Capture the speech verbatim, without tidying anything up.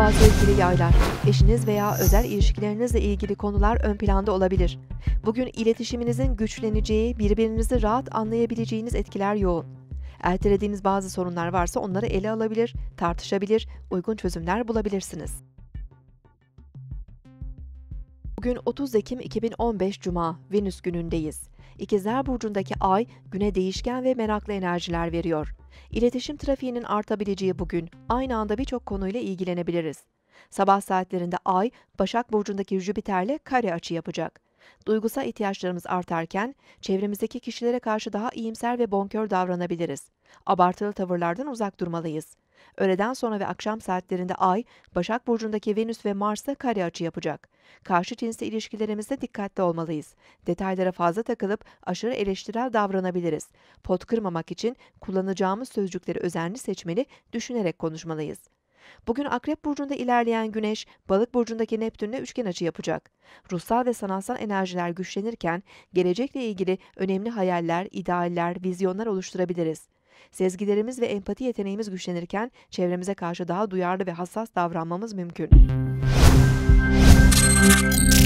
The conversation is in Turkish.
Sevgili yaylar, eşiniz veya özel ilişkilerinizle ilgili konular ön planda olabilir. Bugün iletişiminizin güçleneceği, birbirinizi rahat anlayabileceğiniz etkiler yoğun. Ertelediğiniz bazı sorunlar varsa onları ele alabilir, tartışabilir, uygun çözümler bulabilirsiniz. Bugün otuz Ekim iki bin on beş Cuma, Venüs günündeyiz. İkizler Burcu'ndaki ay, güne değişken ve meraklı enerjiler veriyor. İletişim trafiğinin artabileceği bugün, aynı anda birçok konuyla ilgilenebiliriz. Sabah saatlerinde ay, Başak Burcu'ndaki Jüpiter'le kare açı yapacak. Duygusal ihtiyaçlarımız artarken, çevremizdeki kişilere karşı daha iyimser ve bonkör davranabiliriz. Abartılı tavırlardan uzak durmalıyız. Öğleden sonra ve akşam saatlerinde ay, Başak Burcu'ndaki Venüs ve Mars'la kare açı yapacak. Karşı cinsle ilişkilerimizde dikkatli olmalıyız. Detaylara fazla takılıp aşırı eleştirel davranabiliriz. Pot kırmamak için kullanacağımız sözcükleri özenli seçmeli, düşünerek konuşmalıyız. Bugün Akrep Burcu'nda ilerleyen Güneş, Balık Burcu'ndaki Neptün'le üçgen açı yapacak. Ruhsal ve sanatsal enerjiler güçlenirken, gelecekle ilgili önemli hayaller, idealler, vizyonlar oluşturabiliriz. Sezgilerimiz ve empati yeteneğimiz güçlenirken, çevremize karşı daha duyarlı ve hassas davranmamız mümkün.